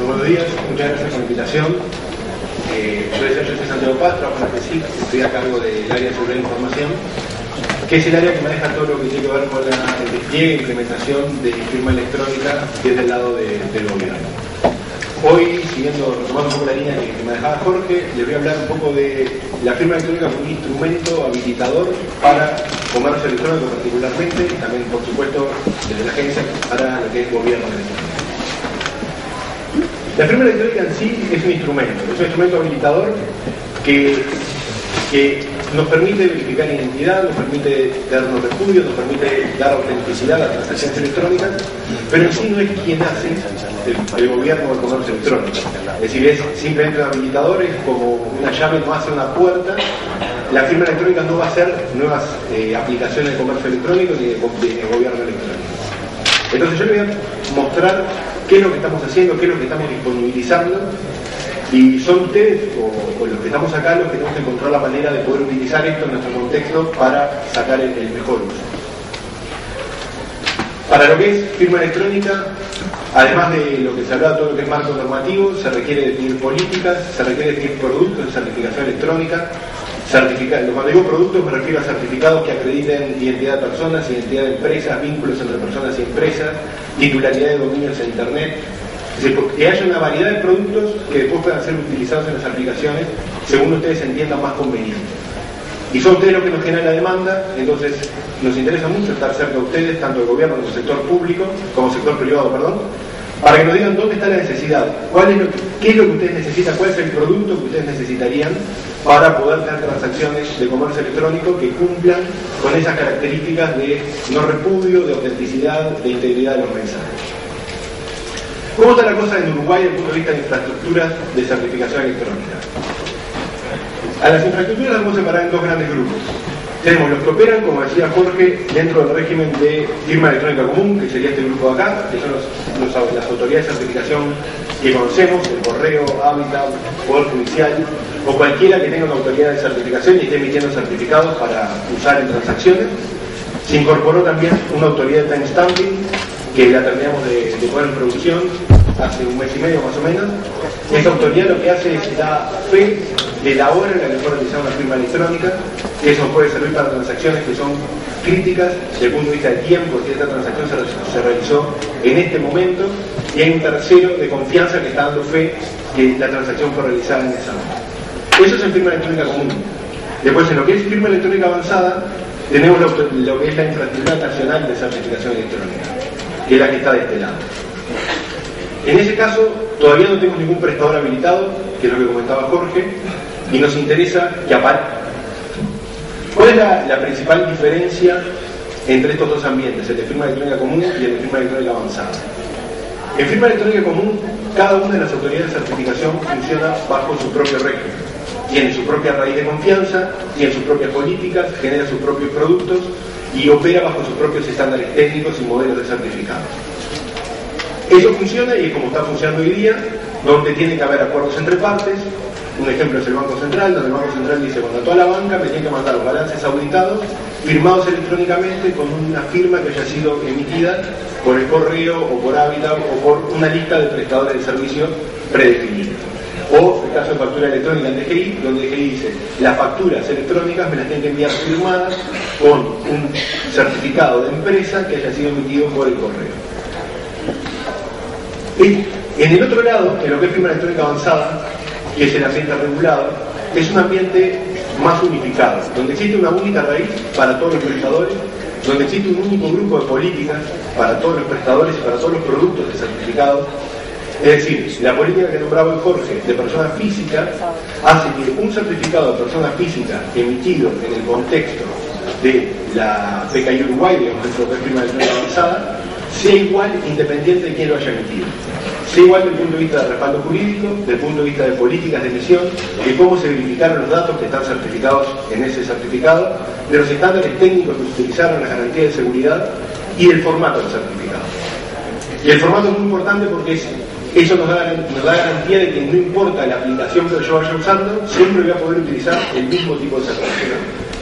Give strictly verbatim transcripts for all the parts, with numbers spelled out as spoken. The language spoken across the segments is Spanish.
Muy buenos días, muchas gracias por la invitación. Eh, yo, soy, yo soy Santiago Paz, trabajo en la P E S I C, estoy a cargo del área de seguridad de información, que es el área que maneja todo lo que tiene que ver con la, el despliegue e implementación de firma electrónica desde el lado de, del gobierno. Hoy, siguiendo, retomando un poco la línea que, que manejaba Jorge, les voy a hablar un poco de la firma electrónica como un instrumento habilitador para comercio electrónico particularmente, y también, por supuesto, desde la agencia para lo que es gobierno electrónico. La firma electrónica en sí es un instrumento, es un instrumento habilitador que, que nos permite verificar identidad, nos permite darnos repudio, nos permite dar autenticidad a las transacciones electrónicas, pero en sí no es quien hace el, el gobierno del comercio electrónico. Es decir, es simplemente un habilitador, es como una llave, no hace una puerta. La firma electrónica no va a hacer nuevas eh, aplicaciones de comercio electrónico ni de, de, de gobierno electrónico. Entonces yo les voy a mostrar qué es lo que estamos haciendo, qué es lo que estamos disponibilizando, y son ustedes o, o los que estamos acá los que tenemos que encontrar la manera de poder utilizar esto en nuestro contexto para sacar el, el mejor uso. Para lo que es firma electrónica, además de lo que se habla, todo lo que es marco normativo, se requiere definir políticas, se requiere definir productos de certificación electrónica. Certificados. Cuando digo productos me refiero a certificados que acrediten identidad de personas, identidad de empresas, vínculos entre personas y empresas, titularidad de dominios en Internet. Es decir, que haya una variedad de productos que después puedan ser utilizados en las aplicaciones según ustedes entiendan más conveniente. Y son ustedes los que nos generan la demanda, entonces nos interesa mucho estar cerca de ustedes, tanto el gobierno como el sector público, como sector privado, perdón, para que nos digan dónde está la necesidad, cuál es lo que, qué es lo que ustedes necesitan, cuál es el producto que ustedes necesitarían para poder tener transacciones de comercio electrónico que cumplan con esas características de no repudio, de autenticidad, de integridad de los mensajes. ¿Cómo está la cosa en Uruguay desde el punto de vista de infraestructuras de certificación electrónica? A las infraestructuras las vamos a separar en dos grandes grupos. Tenemos los que operan, como decía Jorge, dentro del régimen de firma electrónica común, que sería este grupo de acá, que son los, los, las autoridades de certificación que conocemos, el correo, hábitat, poder judicial, o cualquiera que tenga una autoridad de certificación y esté emitiendo certificados para usar en transacciones. Se incorporó también una autoridad de timestamping, que la terminamos de, de poner en producción hace un mes y medio más o menos. Esta autoridad lo que hace es dar fe de la hora en la que fue realizada una firma electrónica. Eso puede servir para transacciones que son críticas desde el punto de vista de tiempo, si esta transacción se, se realizó en este momento, y hay un tercero de confianza que está dando fe que la transacción fue realizada en esa hora. Eso es en firma electrónica común. Después, en lo que es firma electrónica avanzada, tenemos lo, lo que es la infraestructura nacional de certificación electrónica, que es la que está de este lado. En ese caso, todavía no tenemos ningún prestador habilitado, que es lo que comentaba Jorge, y nos interesa que aparezca. ¿Cuál es la, la principal diferencia entre estos dos ambientes, el de firma electrónica común y el de firma electrónica avanzada? En firma electrónica común, cada una de las autoridades de certificación funciona bajo su propio régimen. Tiene su propia raíz de confianza, tiene sus propias políticas, genera sus propios productos y opera bajo sus propios estándares técnicos y modelos de certificado. Eso funciona y es como está funcionando hoy día, donde tiene que haber acuerdos entre partes. Un ejemplo es el Banco Central, donde el Banco Central dice, bueno, toda la banca me tiene que mandar los balances auditados, firmados electrónicamente con una firma que haya sido emitida por el correo o por hábitat o por una lista de prestadores de servicios predefinidos. O el caso de factura electrónica en D G I, donde D G I dice, las facturas electrónicas me las tienen que enviar firmadas con un certificado de empresa que haya sido emitido por el correo. Y en el otro lado, en lo que es firma electrónica avanzada, que es el ambiente regulado, es un ambiente más unificado, donde existe una única raíz para todos los prestadores, donde existe un único grupo de políticas para todos los prestadores y para todos los productos de certificados. Es decir, la política que nombraba Jorge de persona física hace que un certificado de persona física emitido en el contexto de la P K I Uruguay, digamos, dentro de la firma electrónica avanzada, sea igual independiente de quién lo haya emitido. Sea igual desde el punto de vista de respaldo jurídico, desde el punto de vista de políticas de emisión, de cómo se verificaron los datos que están certificados en ese certificado, de los estándares técnicos que se utilizaron, las garantías de seguridad y del formato del certificado. Y el formato es muy importante porque es, eso nos da, nos da garantía de que no importa la aplicación que yo vaya usando, siempre voy a poder utilizar el mismo tipo de certificado.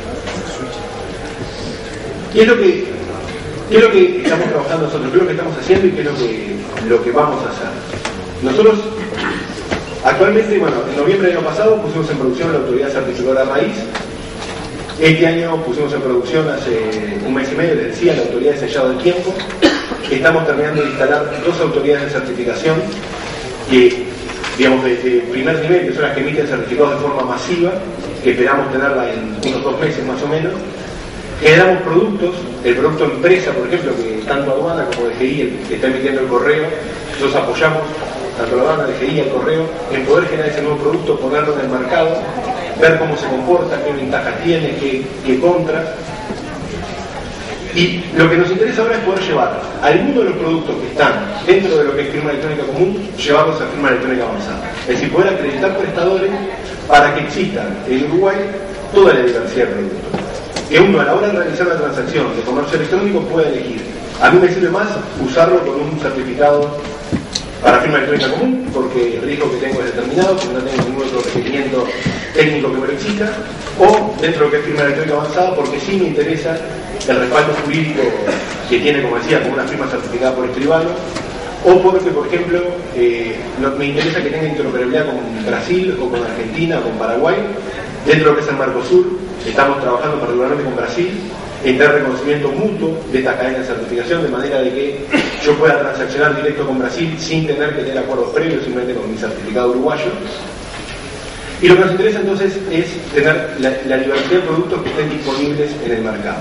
¿Qué es lo que, qué es lo que estamos trabajando nosotros? ¿Qué es lo que estamos haciendo y qué es lo que, lo que vamos a hacer? nosotros actualmente, bueno, en noviembre del año pasado pusimos en producción la autoridad certificadora raíz. Este año pusimos en producción hace un mes y medio, les decía, la autoridad de sellado del tiempo. Estamos terminando de instalar dos autoridades de certificación que, digamos, de, de primer nivel, que son las que emiten certificados de forma masiva, que esperamos tenerla en unos dos meses más o menos. Generamos productos, el producto empresa, por ejemplo, que tanto aduana como D G I, el que está emitiendo el correo, nosotros apoyamos tanto la aduana, D G I y el correo en poder generar ese nuevo producto, ponerlo en el mercado, ver cómo se comporta, qué ventajas tiene, qué, qué contras. Y lo que nos interesa ahora es poder llevar algunos de los productos que están dentro de lo que es firma electrónica común, llevarlos a firma electrónica avanzada. Es decir, poder acreditar prestadores para que exista en Uruguay toda la diversidad de productos. Que uno a la hora de realizar la transacción de comercio electrónico pueda elegir. A mí me sirve más usarlo con un certificado para firma electrónica común, porque el riesgo que tengo es determinado, porque no tengo ningún otro requerimiento técnico que me lo exija, o dentro de lo que es firma electrónica avanzada, porque sí me interesa el respaldo jurídico que tiene, como decía, como una firma certificada por escribano, o porque, por ejemplo, eh, no, me interesa que tenga interoperabilidad con Brasil, o con Argentina, o con Paraguay, dentro de lo que es el Mercosur. Estamos trabajando particularmente con Brasil en dar reconocimiento mutuo de esta cadena de certificación, de manera de que yo pueda transaccionar directo con Brasil sin tener que tener acuerdos previos, simplemente con mi certificado uruguayo. Y lo que nos interesa entonces es tener la, la diversidad de productos que estén disponibles en el mercado.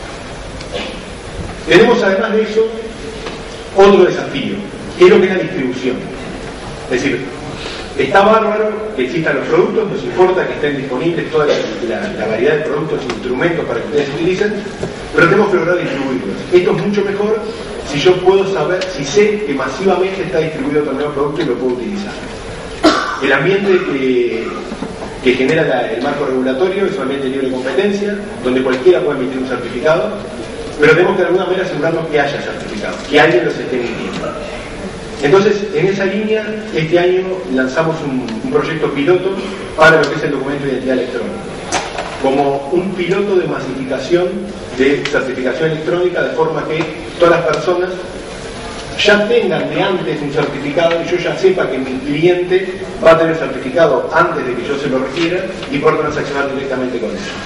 Tenemos además de eso otro desafío, que es lo que es la distribución. Es decir, está bárbaro que existan los productos, nos importa que estén disponibles toda la, la, la variedad de productos e instrumentos para que ustedes utilicen, pero tenemos que lograr distribuirlos. Esto es mucho mejor si yo puedo saber, si sé que masivamente está distribuido determinado producto y lo puedo utilizar. El ambiente que, que genera la, el marco regulatorio es un ambiente de libre competencia, donde cualquiera puede emitir un certificado, pero tenemos que de alguna manera asegurarnos que haya certificados, que alguien los esté emitiendo. Entonces, en esa línea, este año lanzamos un, un proyecto piloto para lo que es el documento de identidad electrónica, como un piloto de masificación de certificación electrónica, de forma que todas las personas ya tengan de antes un certificado y yo ya sepa que mi cliente va a tener certificado antes de que yo se lo requiera y poder transaccionar directamente con ellos.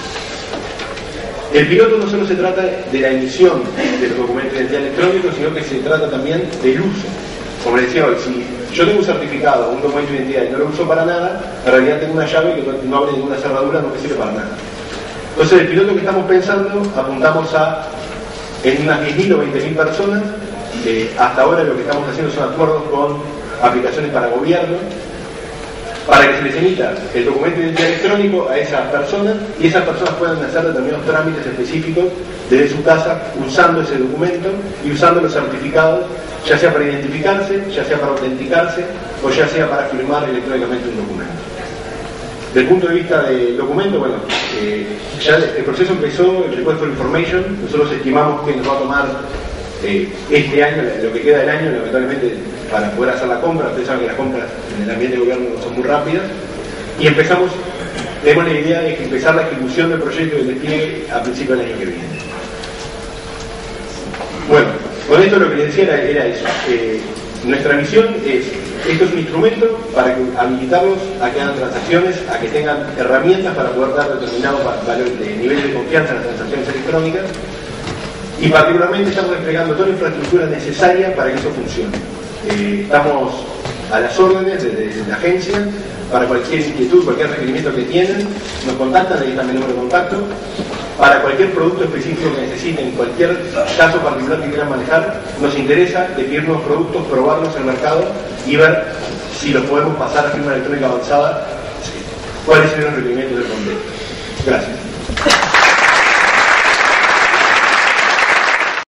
El piloto no solo se trata de la emisión de los documentos de identidad electrónicos, sino que se trata también del uso. Como les decía hoy, si yo tengo un certificado, un documento de identidad y no lo uso para nada, en realidad tengo una llave que no abre ninguna cerradura, no me sirve para nada. Entonces, el piloto que estamos pensando, apuntamos a en unas diez mil o veinte mil personas. Eh, hasta ahora lo que estamos haciendo son acuerdos con aplicaciones para gobierno, para que se les emita el documento de identidad electrónico a esas personas y esas personas puedan hacer determinados trámites específicos desde su casa usando ese documento y usando los certificados, ya sea para identificarse, ya sea para autenticarse o ya sea para firmar electrónicamente un documento. Desde el punto de vista del documento, bueno, eh, ya el proceso empezó, el request for information, nosotros estimamos que nos va a tomar eh, este año, lo que queda del año, lamentablemente, para poder hacer la compra. Ustedes saben que las compras en el ambiente de gobierno no son muy rápidas, y empezamos, tenemos la idea de empezar la ejecución del proyecto del despliegue a principios del año que viene. Bueno, con esto lo que les decía era, era eso. Eh, nuestra misión es, esto es un instrumento para que, habilitarlos a que hagan transacciones, a que tengan herramientas para poder dar determinados valores de nivel de confianza en las transacciones electrónicas, y particularmente estamos desplegando toda la infraestructura necesaria para que eso funcione. Eh, estamos a las órdenes desde, desde la agencia para cualquier inquietud, cualquier requerimiento que tienen, nos contactan, ahí está mi número de contacto. Para cualquier producto específico que necesiten, cualquier caso particular que quieran manejar, nos interesa definir nuevos productos, probarlos en el mercado y ver si los podemos pasar a firma electrónica avanzada, cuáles son los requerimientos del contexto. Gracias.